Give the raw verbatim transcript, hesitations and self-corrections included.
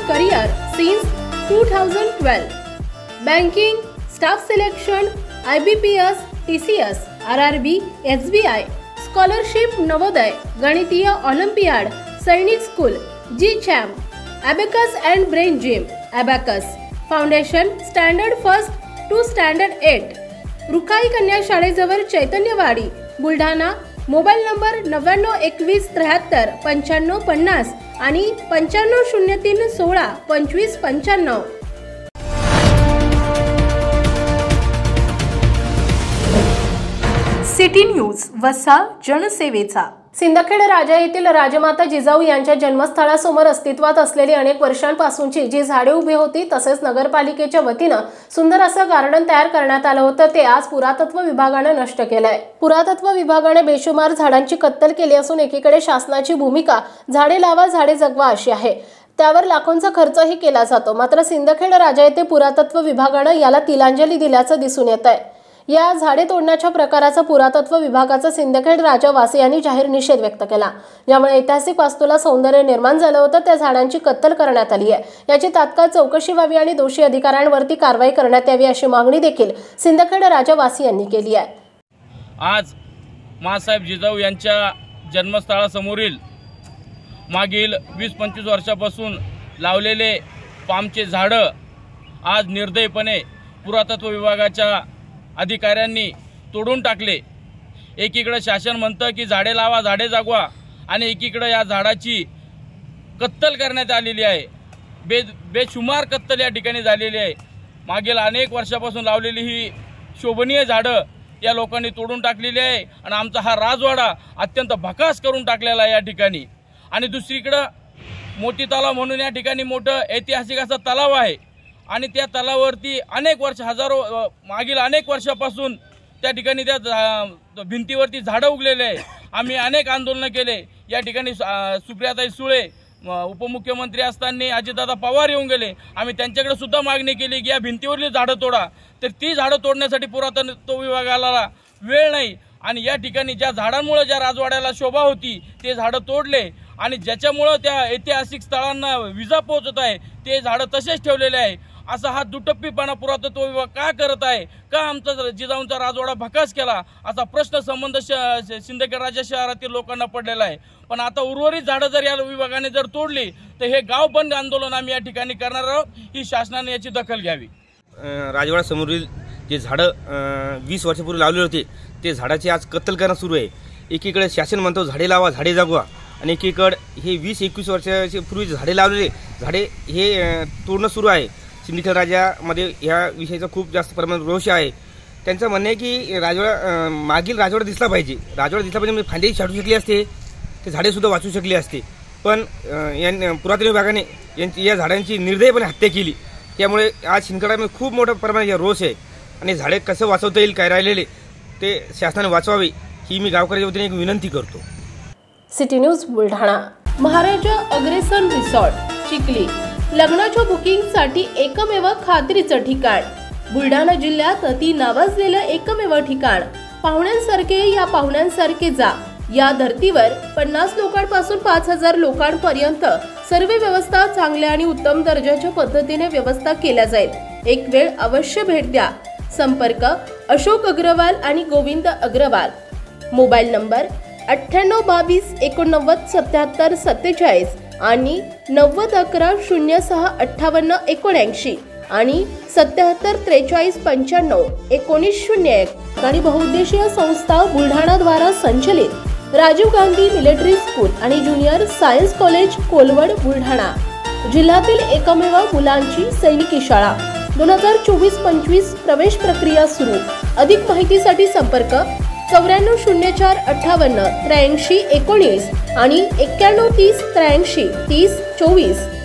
career since two thousand twelve. Banking, staff selection, I B P S, T C S, R R B, S B I, scholarship Navodaya, गणितीय olympiad, Sainik school, G champ, Abacus and Brain Gym, Abacus, Foundation, Standard First to Standard eight. रुखाई कन्या शाळेजवळ Chaitanyawadi, Buldhana. Mobile number नव्याण्णव एकवीस त्र्याहत्तर पंच्याण्णव पन्नास आणि पंच्याण्णव शून्य तीन सोळा पंचवीस पंच्याण्णव. सिटी न्यूज, वसा जनसेवेचा. सिंदखेड राजा येथील राजमाता जिजाऊ यांच्या जन्मस्थळासमोर अस्तित्वात असलेली अनेक वर्षांपासूनची जी झाडे उभी होती तसेच नगरपालिकेच्या वतीनं सुंदर असं गार्डन तयार करण्यात आलं होतं ते आज पुरातत्व विभागाने नष्ट केलंय. पुरातत्व विभागाने बेशुमार झाडांची कत्तल केली असून एकीकडे शासनाची भूमिका झाडे लावा झाडे जगवा अशी आहे. त्यावर लाखोंचा खर्चही केला जातो. मात्र सिंदखेड राजा येथे पुरातत्व विभागाने याला तिलांजली दिल्याचं दिसून येत आहे. या झाडे तोडण्याच्या प्रकाराचा पुरातत्व विभागाचा सिंदखेड राजा वासियांनी जाहीर निषेध व्यक्त केला. ज्यामुळे ऐतिहासिक वास्तूला सौंदर्य निर्माण झालं होतं त्या झाडांची कत्तल करण्यात आली आहे. याची तात्काळ चौकशी व्हावी आणि दोषी अधिकाऱ्यांवरती कारवाई करण्यात यावी अशी मागणी देखील सिंदखेड राजा वासियांनी केली आहे. आज मासाहेब जिजाऊ यांच्या जन्मस्थळासमोरील मागील वीस पंचवीस वर्षापासून लावलेले पामचे झाडं आज निर्दयीपणे पुरातत्व विभागाच्या अधिकाऱ्यांनी तोडून टाकले. एकीकडे शासन म्हणतं की झाडे लावा झाडे जगवा आणि एकीकडे या झाडाची कत्तल करण्यात आलेली आहे. बे बेशुमार कत्तल या ठिकाणी झालेली आहे. मागील अनेक वर्षापासून लावलेली ही शोभनीय झाडं या लोकांनी तोडून टाकलेली आहे आणि आमचा हा राजवाडा अत्यंत भकास करून टाकलेला आहे या ठिकाणी. आणि दुसरीकडे मोती तलाव म्हणून या ठिकाणी मोठं ऐतिहासिक असा तलाव आहे आणि त्या तलावावरती अनेक वर्ष हजारो मागील अनेक वर्षापासून त्या ठिकाणी त्या भिंतीवरती झाडं उगलेले आहे. आम्ही अनेक आंदोलनं केले. या ठिकाणी सुप्रियाताई सुळे उपमुख्यमंत्री असताना अजितदादा पवार येऊन गेले. आम्ही त्यांच्याकडे सुद्धा मागणी केली की या भिंतीवरली झाडं तोडा. तर ती झाडं तोडण्यासाठी पुरातत्व विभागाला वेळ नाही आणि या ठिकाणी ज्या झाडांमुळे ज्या राजवाड्याला शोभा होती ते झाडं तोडले आणि ज्याच्यामुळं त्या ऐतिहासिक स्थळांना विजा पोहोचत आहे ते झाडं तसेच ठेवलेले आहे. असा हा दुटप्पीपणा पुरातत्व विभाग का करत आहे? का आमचा जिजाऊंचा राजवाडा भकास केला असा प्रश्न संबंध सिंदखेड राजा शहरातील लोकांना पडलेला आहे. पण आता उर्वरित झाडं जर या विभागाने जर तोडली तर हे गाव बंद आंदोलन आम्ही या ठिकाणी करणार आहोत. ही शासनाने याची दखल घ्यावी. राजवाडा समोरील जे झाडं वीस वर्षापूर्वी लावले होते ते झाडाची आज कत्तल करणं सुरू आहे. एकीकडे शासन म्हणतो झाडे लावा झाडे जगवा आणि एकीकडे हे वीस एकवीस वर्षाचे पूर्वी झाडे लावलेले झाडे हे तोडणं सुरू आहे. सिंदखेड राजामध्ये या विषयाचा खूप जास्त प्रमाणात रोष आहे. त्यांचं म्हणणं आहे की राजवाडा मागील राजवाडा दिसला पाहिजे. राजवाडा दिसला पाहिजे म्हणजे फांदी छाटू शकली असते ते झाडेसुद्धा वाचू शकली असते. पण या पुरातत्व विभागाने यांची या झाडांची निर्दयीपणे हत्या केली. त्यामुळे आज सिंदखेडमध्ये खूप मोठ्या प्रमाणात रोष आहे आणि झाडे कसं वाचवता येईल काय राहिलेले ते शासनाने वाचवावे ही मी गावकऱ्याच्या वतीने एक विनंती करतो. City news Buldhana. Maharaja Agrasen resort Chikhli लग्नाच्या बुकिंगसाठी एकमेव खात्रीचं ठिकाण. बुलढाणा जिल्ह्यात अति नावाजलेलं एकमेव ठिकाण. पाहुण्यांसारखे या पाहुण्यांसारखे जा. या धर्तीवर पन्नास लोकांपासून पाच हजार लोकांपर्यंत सर्व व्यवस्था चांगल्या आणि उत्तम दर्जाच्या पद्धतीने व्यवस्था केल्या जाईल. एक वेळ अवश्य भेट द्या. संपर्क अशोक अग्रवाल आणि गोविंद अग्रवाल. मोबाईल नंबर अठ्ठ्याण्णव बावीस एकोणनव्वद सत्याहत्तर सत्तेचाळीस आणि नव्वद अकरा शून्य सहा अठ्ठावन्न एकोणऐंशी आणि सत्याहत्तर त्रेचाळीस पंच्याण्णव एकोणीस शून्य एक. आणि बहुउद्देशीय संस्था बुलढाणा द्वारा संचलित राजीव गांधी मिलिटरी स्कूल आणि junior science college Kolwad Buldhana. जिल्ह्यातील एकमेव मुलांची सैनिकी शाळा. दोन हजार चोवीस पंचवीस प्रवेश प्रक्रिया सुरू. अधिक माहितीसाठी संपर्क चौऱ्याण्णव शून्य चार अठ्ठावन्न त्र्याऐंशी एकोणीस आणि एक्क्याण्णव तीस त्र्याऐंशी तीस चोवीस.